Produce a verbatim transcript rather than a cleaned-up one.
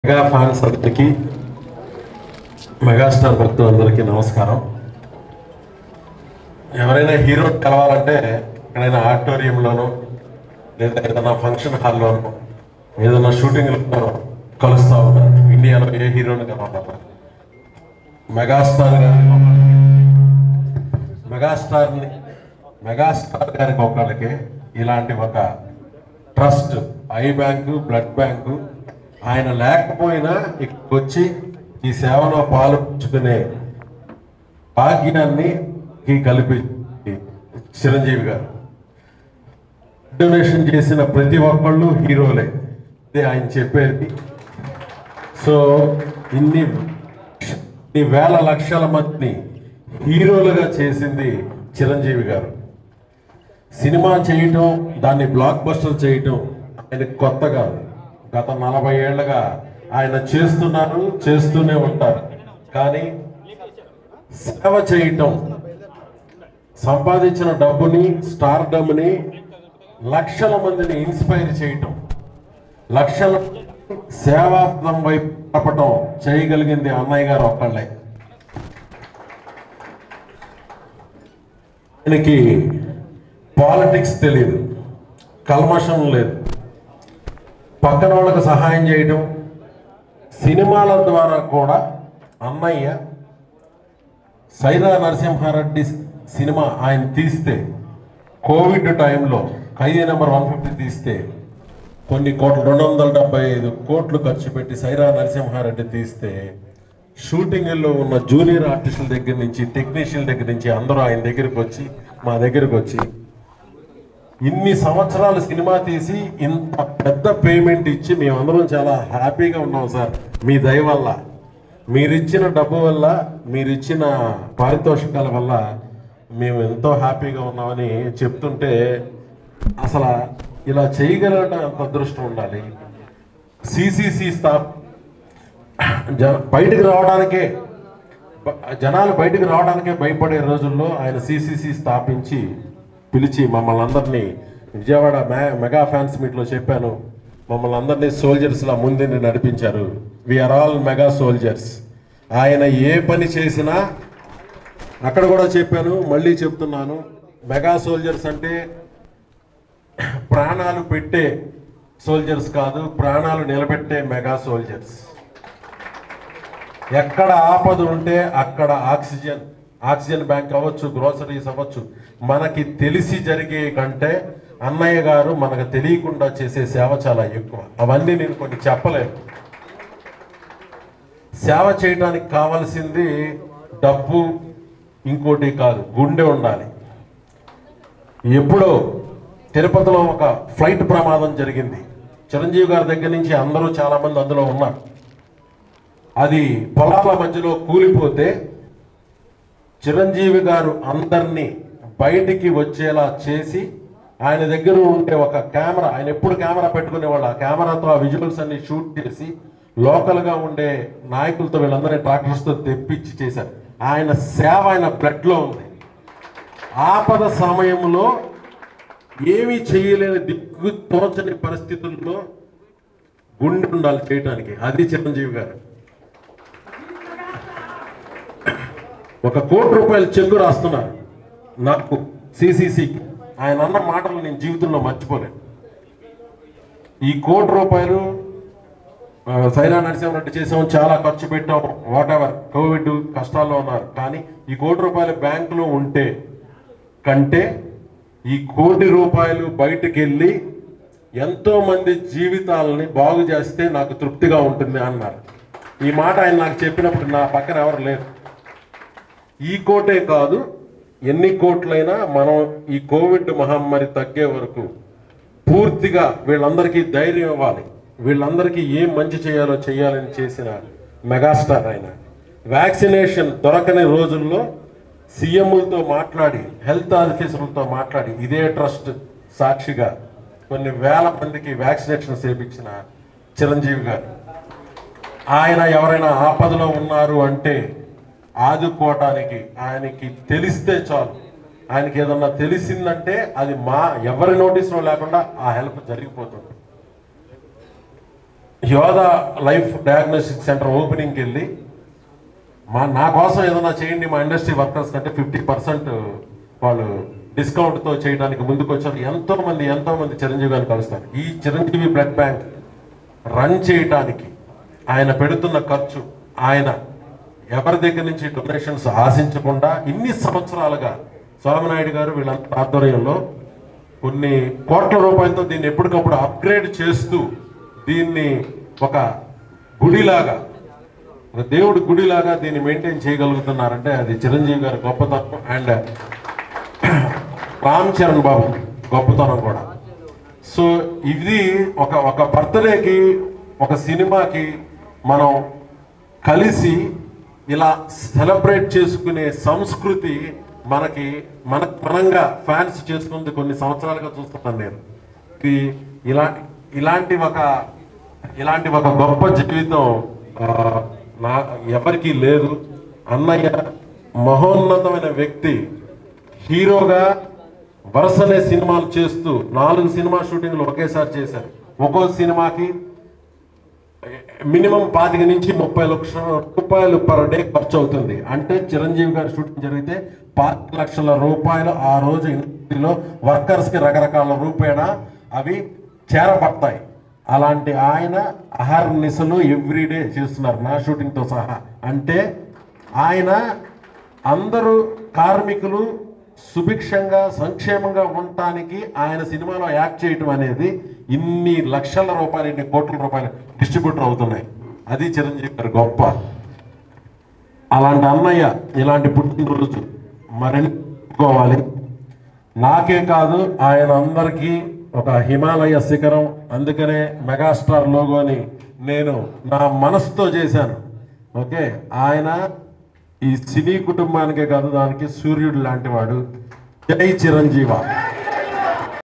Mega fans అందరికీ megastar భక్తులందరికీ నమస్కారం. ఎవరైనా హీరో కలవాలంటే ఎక్కడైనా ఆడిటోరియంలోనో లేదా ఏదైనా ఫంక్షన్ హాల్లోనో ఏదైనా షూటింగ్లో కలుస్తూ ఉంటారు. ఇండియాలో ఏ హీరోని కలవాలి, మెగాస్టార్ గారి మెగాస్టార్ని మెగాస్టార్ గారికి ఒకళ్ళకి ఇలాంటి ఒక trust, eye bank, blood bank ఆయన లేకపోయినా ఇక్కడికి వచ్చి ఈ సేవలో పాల్పంచుకునే భాగ్యాన్ని కలిపి చిరంజీవి గారు డొనేషన్ చేసిన ప్రతి ఒక్కళ్ళు హీరోలే, ఇదే ఆయన చెప్పేది. సో ఇన్ని ఇన్ని వేల లక్షల మందిని హీరోలుగా చేసింది చిరంజీవి గారు. సినిమా చేయటం, దాన్ని బ్లాక్ బస్టర్ చేయటం ఆయనకు కొత్త కాదు. గత నలభై ఏళ్ళగా ఆయన చేస్తున్నారు, చేస్తూనే ఉంటారు. కానీ సేవ చేయటం, సంపాదించిన డబ్బుని, స్టార్డమ్ని లక్షల మందిని ఇన్స్పైర్ చేయటం, లక్షల సేవాత్మం వైపు నడపటం చేయగలిగింది అన్నయ్య గారు ఒక్కళ్ళే. ఆయనకి పాలిటిక్స్ తెలియదు, కల్మషం లేదు, పక్కన వాళ్ళకు సహాయం చేయటం. సినిమాల ద్వారా కూడా అన్నయ్య సైరా నరసింహారెడ్డి సినిమా ఆయన తీస్తే, కోవిడ్ టైంలో ఖైదీ నెంబర్ వన్ ఫిఫ్టీ తీస్తే కొన్ని కోట్లు, రెండు వందల డెబ్బై ఐదు కోట్లు ఖర్చు పెట్టి సైరా నరసింహారెడ్డి తీస్తే షూటింగ్లో ఉన్న జూనియర్ ఆర్టిస్టుల దగ్గర నుంచి, టెక్నీషియన్ల దగ్గర నుంచి అందరూ ఆయన దగ్గరికి వచ్చి, మా దగ్గరకు వచ్చి ఇన్ని సంవత్సరాలు సినిమా తీసి ఇంత పెద్ద పేమెంట్ ఇచ్చి మేమందరం చాలా హ్యాపీగా ఉన్నాం సార్, మీ దయ వల్ల, మీరిచ్చిన డబ్బు వల్ల, మీరిచ్చిన పారితోషికాల వల్ల మేము ఎంతో హ్యాపీగా ఉన్నామని చెప్తుంటే అసలు ఇలా చేయగలగడం అంత అదృష్టం ఉండాలి. సిసిసి స్టాప్ జ బయటకు రావడానికే, జనాలు బయటకు రావడానికే భయపడే రోజుల్లో ఆయన సిసిసి స్థాపించి పిలిచి మమ్మల్ని అందరినీ విజయవాడ మె మెగా ఫ్యాన్స్ మీట్లో చెప్పాను, మమ్మల్ని అందరినీ సోల్జర్స్లా ముందుని నడిపించారు. We are all mega soldiers. ఆయన ఏ పని చేసినా అక్కడ కూడా చెప్పాను, మళ్ళీ చెప్తున్నాను, మెగా సోల్జర్స్ అంటే ప్రాణాలు పెట్టే సోల్జర్స్ కాదు, ప్రాణాలు నిలబెట్టే మెగా సోల్జర్స్. ఎక్కడ ఆపద ఉంటే అక్కడ ఆక్సిజన్ ఆక్సిజన్ బ్యాంక్ అవ్వచ్చు, గ్రోసరీస్ అవ్వచ్చు, మనకి తెలిసి జరిగే కంటే అన్నయ్య గారు మనకు తెలియకుండా చేసే సేవ చాలా ఎక్కువ. అవన్నీ నేను కొన్ని చెప్పలేను. సేవ చేయడానికి కావాల్సింది డబ్బు ఇంకోటి కాదు, గుండె ఉండాలి. ఎప్పుడో తిరుపతిలో ఒక ఫ్లైట్ ప్రమాదం జరిగింది. చిరంజీవి గారి దగ్గర నుంచి అందరూ చాలామంది అందులో ఉన్నారు. అది పొలాల మధ్యలో కూలిపోతే చిరంజీవి గారు అందరినీ బయటికి వచ్చేలా చేసి, ఆయన దగ్గర ఉండే ఒక కెమెరా, ఆయన ఎప్పుడు కెమెరా పెట్టుకునేవాళ్ళు, ఆ కెమెరాతో ఆ విజువల్స్ అన్ని షూట్ చేసి లోకల్గా ఉండే నాయకులతో వీళ్ళందరినీ ట్రాక్టర్స్తో తెప్పించి చేశారు. ఆయన సేవ ఆయన బ్లడ్లో ఉంది. ఆపద సమయంలో ఏమీ చేయలేని, దిక్కు తోచని పరిస్థితుల్లో గుండె ఉండాలి చేయటానికి. అది చిరంజీవి గారు. ఒక కోటి రూపాయల చెక్కు రాస్తున్నారు నాకు సిసిసికి. ఆయన అన్న మాటలు నేను జీవితంలో మర్చిపోలేను. ఈ కోటి రూపాయలు సైరా నరసింహారెడ్డి చేసాం, చాలా ఖర్చు పెట్టాం, వాట్ ఎవర్, కోవిడ్ కష్టాల్లో ఉన్నారు. కానీ ఈ కోటి రూపాయలు బ్యాంకులో ఉంటే కంటే ఈ కోటి రూపాయలు బయటకు వెళ్ళి ఎంతో మంది జీవితాలని బాగు చేస్తే నాకు తృప్తిగా ఉంటుంది అన్నారు. ఈ మాట ఆయన నాకు చెప్పినప్పుడు నా పక్కన ఎవరు లేరు. ఈ కోటే కాదు, ఎన్ని కోట్లైనా మనం ఈ కోవిడ్ మహమ్మారి తగ్గే వరకు పూర్తిగా వీళ్ళందరికీ ధైర్యం ఇవ్వాలి, వీళ్ళందరికీ ఏం మంచి చేయాలో చేయాలని చేసిన మెగాస్టార్ ఆయన. వ్యాక్సినేషన్ దొరకని రోజుల్లో సీఎంలతో మాట్లాడి, హెల్త్ ఆఫీసర్లతో మాట్లాడి, ఇదే ట్రస్ట్ సాక్షిగా కొన్ని వేల మందికి వ్యాక్సినేషన్ చేయించిన చిరంజీవి గారు. ఆయన ఎవరైనా ఆపదలో ఉన్నారు అంటే ఆదుకోవటానికి ఆయనకి తెలిస్తే చాలు. ఆయనకి ఏదన్నా తెలిసిందంటే అది మా ఎవరి నోటీసులో లేకుండా ఆ హెల్ప్ జరిగిపోతుంది. యోధా లైఫ్ డయాగ్నోస్టిక్ సెంటర్ ఓపెనింగ్కి వెళ్ళి మా నా కోసం ఏదైనా చేయండి మా ఇండస్ట్రీ వర్కర్స్ కంటే ఫిఫ్టీ పర్సెంట్ వాళ్ళు డిస్కౌంట్తో చేయడానికి ముందుకు వచ్చారు. ఎంతో మంది ఎంతో మంది చిరంజీవి గారిని కలుస్తారు. ఈ చిరంజీవి బ్లడ్ బ్యాంక్ రన్ చేయడానికి ఆయన పెడుతున్న ఖర్చు, ఆయన ఎవరి దగ్గర నుంచి డొనేషన్స్ ఆశించకుండా ఇన్ని సంవత్సరాలుగా సోమనాయుడు గారు వీళ్ళంతా ఆధ్వర్యంలో కొన్ని కోట్ల రూపాయలతో దీన్ని ఎప్పటికప్పుడు అప్గ్రేడ్ చేస్తూ దీన్ని ఒక గుడిలాగా, ఒక దేవుడి గుడిలాగా దీన్ని మెయింటైన్ చేయగలుగుతున్నారంటే అది చిరంజీవి గారి గొప్పతనం అండ్ రామ్ చరణ్ బాబు గొప్పతనం కూడా. సో ఇది ఒక ఒక బర్త్డేకి ఒక సినిమాకి మనం కలిసి ఇలా సెలబ్రేట్ చేసుకునే సంస్కృతి మనకి మన మనంగా ఫ్యాన్స్ చేసుకుంది కొన్ని సంవత్సరాలుగా చూస్తున్నాను నేను. ఇది ఇలా ఇలాంటి ఒక ఇలాంటి ఒక గొప్ప జీవితం నా ఎవరికి లేదు. అన్నయ్య మహోన్నతమైన వ్యక్తి, హీరోగా వరుసనే సినిమాలు చేస్తూ నాలుగు సినిమా షూటింగ్లు ఒకేసారి చేశారు. ఒక్కో సినిమాకి మినిమం పాతిక నుంచి ముప్పై లక్షల రూపాయలు పర్ డే ఖర్చు అవుతుంది. అంటే చిరంజీవి గారి షూటింగ్ జరిగితే పాతిక లక్షల రూపాయలు ఆ రోజు ఇండస్ట్రీలో వర్కర్స్కి రకరకాల రూపేణ అవి చేరబడతాయి. అలాంటి ఆయన అహర్నిశలు ఎవ్రీడే చేస్తున్నారు నా షూటింగ్తో సహా. అంటే ఆయన అందరూ కార్మికులు సుభిక్షంగా సంక్షేమంగా ఉండటానికి ఆయన సినిమాలో యాక్ట్ చేయటం అనేది ఇన్ని లక్షల రూపాయలు ఇన్ని కోట్ల రూపాయలు డిస్ట్రిబ్యూటర్ అవుతున్నాయి. అది చిరంజీవి గారు గొప్ప. అలాంటి అన్నయ్య ఇలాంటి పుట్టినరోజు మరెన్నుకోవాలి. నాకే కాదు ఆయన అందరికీ ఒక హిమాలయ శిఖరం. అందుకనే మెగాస్టార్ లోగోని నేను నా మనసుతో చేశాను. ఓకే, ఆయన ఈ సినీ కుటుంబానికే కాదు దానికి సూర్యుడు లాంటి వాడు. జై చిరంజీవ.